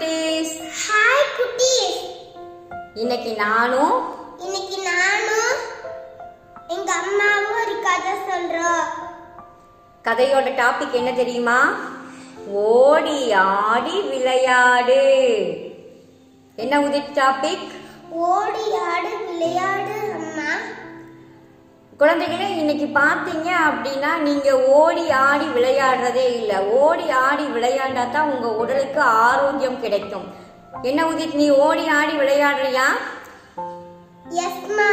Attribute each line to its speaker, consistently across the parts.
Speaker 1: குட்டீஸ்.
Speaker 2: ஹாய் குட்டீஸ்.
Speaker 1: இன்னைக்கு நானும்
Speaker 2: எங்க அம்மாவும் ஒரு கதை சொல்றோம்.
Speaker 1: கதையோட டாபிக் என்ன தெரியுமா? ஓடி ஆடி விளையாடு. என்ன உதித் டாபிக்?
Speaker 2: ஓடி ஆடு விளையாடு அம்மா.
Speaker 1: குழந்தைகளே, இன்னைக்கு பார்த்தீங்க அப்படின்னா நீங்க ஓடி ஆடி விளையாடுறதே இல்லை. ஓடி ஆடி விளையாண்டா தான் உங்க உடலுக்கு ஆரோக்கியம் கிடைக்கும். என்ன உதித், நீ ஓடி ஆடி விளையாடுறியா?
Speaker 2: எஸ்மா.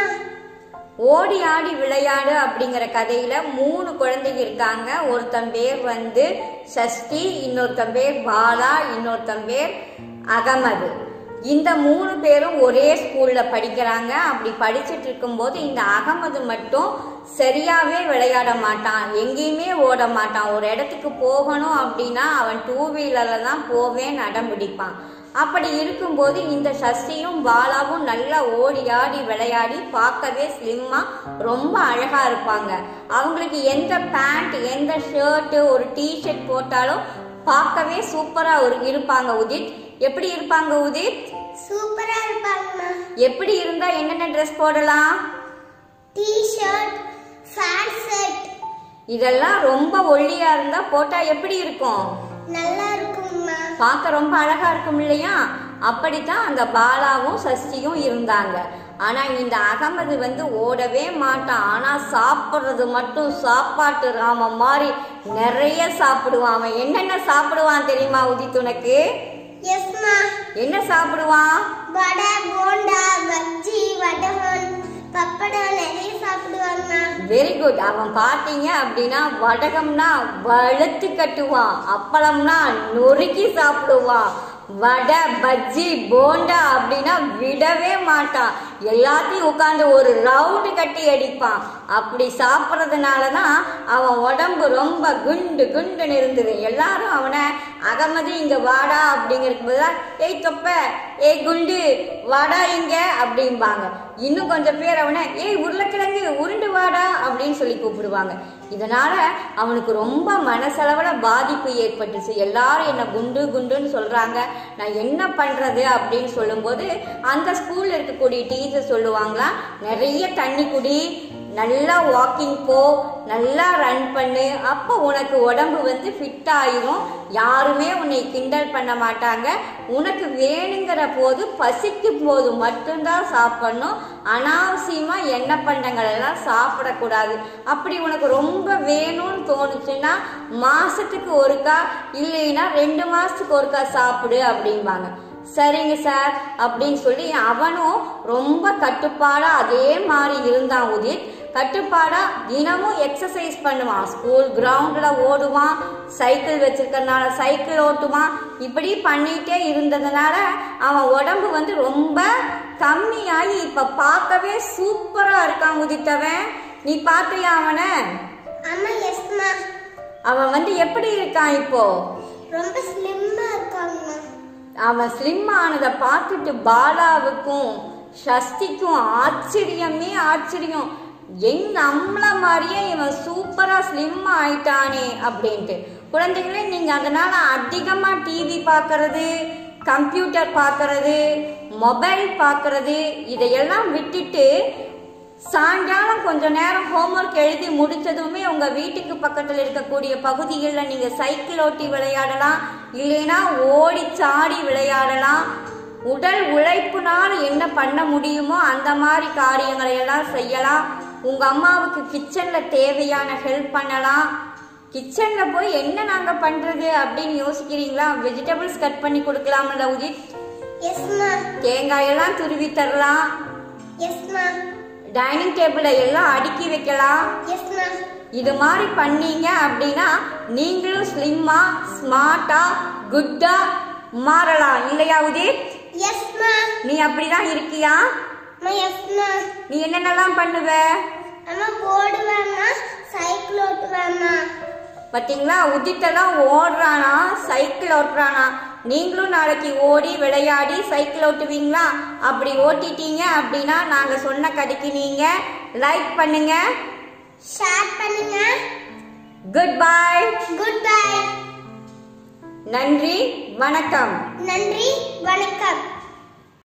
Speaker 1: ஓடி ஆடி விளையாடு அப்படிங்கிற கதையில 3 குழந்தைங்க இருக்காங்க. ஒருத்தன் பேர் வந்து சஷ்டி, இன்னொருத்தன் பேர் பாலா, இன்னொருத்தன் பேர் அகமது. இந்த 3 பேரும் ஒரே ஸ்கூல்ல படிக்கிறாங்க. அப்படி படிச்சுட்டு இருக்கும்போது இந்த அகமது மட்டும் சரியாவே விளையாட மாட்டான், எங்கேயுமே ஓட மாட்டான். ஒரு இடத்துக்கு போகணும் அப்படின்னா அவன் 2 வீலர்ல தான் போவேன் அடம் பிடிப்பான். அப்படி இருக்கும்போது இந்த சஷ்டியும் பாலாவும் நல்லா ஓடி ஆடி விளையாடி பார்க்கவே ஸ்லிம்மா ரொம்ப அழகா இருப்பாங்க. அவங்களுக்கு எந்த பேண்ட், எந்த ஷர்ட், ஒரு டிஷர்ட் போட்டாலும் பார்க்கவே சூப்பரா இருப்பாங்க. உதித், எப்படி இருப்பாங்க உதித்?
Speaker 2: சூப்பரா இருப்பாங்க.
Speaker 1: எப்படி இருந்தா என்னென்ன ட்ரெஸ் போடலாம்?
Speaker 2: T-shirt, pant shirt.
Speaker 1: இதெல்லாம் ரொம்ப ஒல்லியா இருந்தா போட்டா எப்படி இருக்கும்?
Speaker 2: நல்லா இருக்கும்மா.
Speaker 1: பார்க்க ரொம்ப அழகா இருக்கும் இல்லையா? அப்படித்தான் அந்த பாலாவும் சஷ்டியும் இருந்தாங்க. ஆனா இந்த அகமது வந்து ஓடவே மாட்டான். ஆனா சாப்பிடுறது மட்டும் சாப்பாட்டு ராம மாதிரி நிறைய சாப்பிடுவான். அவன் என்னென்ன சாப்பிடுவான் தெரியுமா உதித் உனக்கு?
Speaker 2: எஸ்மா.
Speaker 1: என்ன சாப்பிடுவான்?
Speaker 2: வடை, போண்டா, பஜ்ஜி, வடகம், பப்படம் நிறைய சாப்பிடுவாங்க.
Speaker 1: Very good. அவன் பார்த்தீங்க அப்படின்னா வடகம்னா வழுத்து கட்டுவான், அப்பளம்னா நொறுக்கி சாப்பிடுவான், வடை, பஜ்ஜி, போண்டா அப்படின்னா விடவே மாட்டான். எல்லாத்தையும் உட்காந்து ஒரு ரவுண்டு கட்டி அடிப்பான். அப்படி சாப்பிட்றதுனாலதான் அவன் உடம்பு ரொம்ப குண்டு குண்டுன்னு இருந்தது. எல்லாரும் அவனை அகமது இங்க வாடா அப்படிங்கிறது, ஏய் தொப்ப, ஏய் குண்டு வாடா இங்க அப்படிம்பாங்க. இன்னும் கொஞ்சம் பேர் அவனை ஏய் உருளைக்கிழங்கு உருண்டு வாடா அப்படின்னு சொல்லி கூப்பிடுவாங்க. இதனால அவனுக்கு ரொம்ப மனசளவுல பாதிப்பு ஏற்பட்டுச்சு. எல்லாரும் என்ன குண்டு குண்டுன்னு சொல்றாங்க, நான் என்ன பண்றது அப்படின்னு சொல்லும்போது அந்த ஸ்கூல்ல இருக்கக்கூடிய டீச்சர் சொல்லுவாங்களா, நிறைய தண்ணி குடி, நல்லா வாக்கிங் போ, நல்லா ரன் பண்ணு, அப்போ உனக்கு உடம்பு வந்து ஃபிட் ஆயிரும். யாருமே உன்னை கிண்டல் பண்ண மாட்டாங்க. உனக்கு வேணுங்கிற போது பசிக்கும் போது மட்டும்தான் சாப்பிடணும். அனாவசியமா எண்ணெய் பண்டங்கள் எல்லாம் சாப்பிடக்கூடாது. அப்படி உனக்கு ரொம்ப வேணும்னு தோணுச்சுன்னா மாசத்துக்கு ஒருக்கா, இல்லைன்னா 2 மாசத்துக்கு ஒருக்கா சாப்பிடு அப்படிம்பாங்க. சரிங்க சார் அப்படின்னு சொல்லி அவனும் ரொம்ப கட்டுப்பாடா அதே மாதிரி இருந்தான் உதித். கட்டுப்பாடா தினமும் எக்ஸசைஸ் பண்ணுவான், ஸ்கூல் கிரவுண்ட்ல ஓடுவான், சைக்கிள் வச்சிருக்கறனால சைக்கிள் ஓட்டுவான். இப்படி பண்ணிட்டே இருந்ததுனால அவன் உடம்பு வந்து ரொம்ப கம்மியாகி இப்ப பார்க்கவே சூப்பரா இருக்கான் உதித்தவன். நீ பார்த்தியா அவனை?
Speaker 2: அம்மா எஸ்மா.
Speaker 1: அவன் வந்து எப்படி இருக்கான் இப்போ?
Speaker 2: ரொம்ப ஸ்லிம்மா இருக்காங்க.
Speaker 1: அவன் ஸ்லிம் ஆனதை பார்த்துட்டு பாலாவுக்கும் சஷ்டிக்கும் ஆச்சரியமே ஆச்சரியம். நம்மள மாதிரியே இவன் சூப்பரா ஸ்லிம் ஆயிட்டானே அப்படின்ட்டு. குழந்தைகளே, நீங்க அதனால அதிகமா டிவி பார்க்கறது, கம்ப்யூட்டர் பார்க்கறது, மொபைல் பார்க்கறது இதையெல்லாம் விட்டுட்டு சாயங்காலம் கொஞ்ச நேரம் ஹோம்ஒர்க் எழுதி முடிச்சதுமே உங்க வீட்டுக்கு பக்கத்தில் இருக்கக்கூடிய பகுதிகளில் நீங்க சைக்கிள் ஓட்டி விளையாடலாம், இல்லைன்னா ஓடி சாடி விளையாடலாம். உடல் உழைப்புனால என்ன பண்ண முடியுமோ அந்த மாதிரி காரியங்களை எல்லாம் செய்யலாம். உங்க அம்மாவுக்கு கிச்சன்ல தேவையான ஹெல்ப் பண்ணலாம். கிச்சன்ல போய் என்ன நாங்க பண்றது அப்படின்னு யோசிக்கிறீங்களா? வெஜிடபிள்ஸ் கட் பண்ணி கொடுக்கலாம்ல உதித்?
Speaker 2: எஸ்மா.
Speaker 1: தேங்காயெல்லாம் துருவி தரலாம்.
Speaker 2: எஸ்மா.
Speaker 1: டைனிங் டேபிள எல்லாம் அடுக்கி வைக்கலாம்.
Speaker 2: எஸ்மா.
Speaker 1: இது மாதிரி பண்ணீங்க அப்படின்னா நீங்களும் ஸ்லிம்மா, ஸ்மார்ட்டா, குட்டா மாறலாம் இல்லையா உதித்?
Speaker 2: எஸ்மா.
Speaker 1: நீ அப்படிதான் இருக்கியா?
Speaker 2: எஸ்மா.
Speaker 1: நீ என்னென்னலாம் பண்ணுவ?
Speaker 2: அம்மா ஓடுவேம்மா, சைக்கிள் ஓட்டுவேம்மா.
Speaker 1: பாத்தீங்களா, உதித்தெல்லாம் ஓடுறானா, சைக்கிள் ஓட்டுறானா. நீங்களும் நாளைக்கு ஓடி விளையாடி சைக்கிள் ஓட்டுவீங்களா? அப்படி ஓட்டிட்டீங்க அப்படின்னா நாங்க சொன்ன கதைக்கு நீங்க லைக் பண்ணுங்க,
Speaker 2: ஷேர் பண்ணுங்க.
Speaker 1: Good bye.
Speaker 2: Good bye.
Speaker 1: நன்றி, வணக்கம்.
Speaker 2: நன்றி. வணக்கம்.